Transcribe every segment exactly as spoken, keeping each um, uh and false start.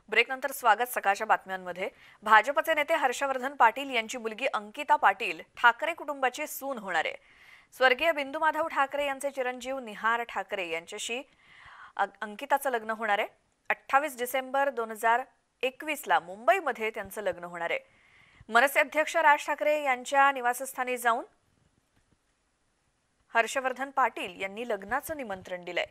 ब्रेकनंतर स्वागत सकाळच्या बातम्यांमध्ये। भाजपचे नेते हर्षवर्धन पाटील यांची मुलगी अंकिता पाटील ठाकरे कुटुंबाची सून होणार आहे। स्वर्गीय बिंदू माधव ठाकरे यांचे चिरंजीव निहार ठाकरे यांच्याशी अंकिताचं लग्न होणार आहे। अठ्ठावीस डिसेंबर दोन हजार एकवीस ला मुंबईमध्ये त्यांचं लग्न होणार आहे। मनसे अध्यक्ष राज ठाकरे यांच्या निवासस्थानी जाऊन हर्षवर्धन पाटील यांनी लग्नाचं निमंत्रण दिलंय।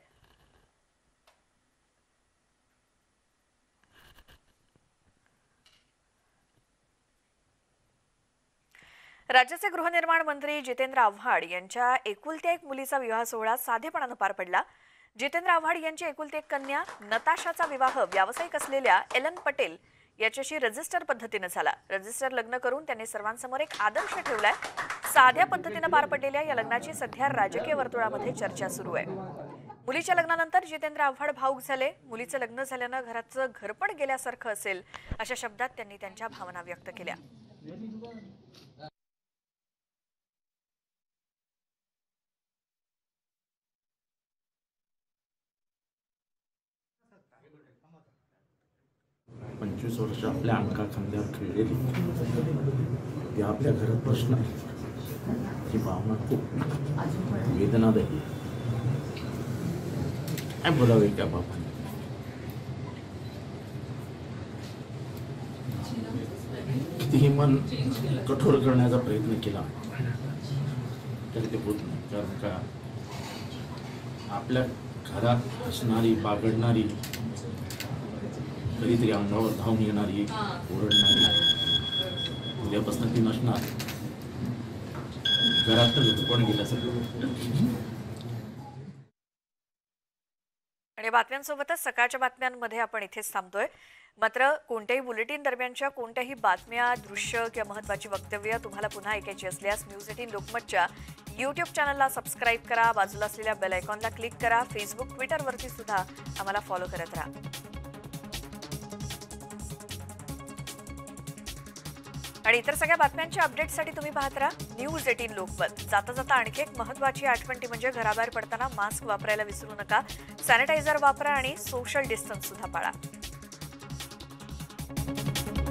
राज्याचे गृहनिर्माण मंत्री जितेंद्र आव्हाड यांच्या एकुलत्या एक मुलीचा विवाह सोहळा साधेपणाने पार पडला। जितेंद्र आव्हाड यांची एकुलती एक कन्या नताशाचा विवाह व्यावसायिक असलेल्या एलन पटेल याच्याशी रजिस्टर पद्धतीने झाला। रजिस्टर लग्न करून त्यांनी सर्वांसमोर एक आदर्श ठेवलाय। साध्या पद्धतीने पार पडलेल्या या लग्नाची सध्या राजकीय वर्तुळामध्ये चर्चा सुरू आहे। मुलीच्या लग्नानंतर जितेंद्र आव्हाड भावुक झाले। मुलीचं लग्न झाल्यानं घराचं घरपण गेल्यासारखं असेल अशा शब्दात त्यांनी त्यांच्या भावना व्यक्त केल्या। पंचवीस वर्ष आपल्या अंका खांद्यावर खेळलेली ती आपल्या घरात प्रश्न ही भावना खूप वेदनादायी। काय बोलावे त्या बापाने। कितीही मन कठोर करण्याचा प्रयत्न केला तरी ते होत नाही। कारण का आपल्या घरात असणारी बागडणारी कधीतरी अंगावर धावून येणारी ओरडणारी उद्यापासून ती नसणार। घरात तर कोण गेल्यासारखं। आणि बातम्यांसोबतच सकाळच्या बातम्यांमध्ये आपण इथेच थांबतोय। मात्र कोणत्याही बुलेटिन दरम्यानच्या कोणत्याही बातम्या, दृश्य किंवा महत्त्वाची वक्तव्य तुम्हाला पुन्हा ऐकायची असल्यास न्यूज एटीन लोकमतच्या यूट्यूब चॅनलला सबस्क्राईब करा, बाजूला असलेल्या बेल आयकॉनला क्लिक करा, फेसबुक ट्विटरवरती सुद्धा आम्हाला फॉलो करत राहा। आणि इतर सगळ्या बातम्यांच्या अपडेट्ससाठी तुम्ही पाहत राहा न्यूज एटीन लोकमत। जाता जाता आणखी एक महत्त्वाची आठवण ती म्हणजे घराबाहेर पडताना मास्क वापरायला विसरू नका, सॅनिटायझर वापरा आणि सोशल डिस्टन्स सुद्धा पाळा।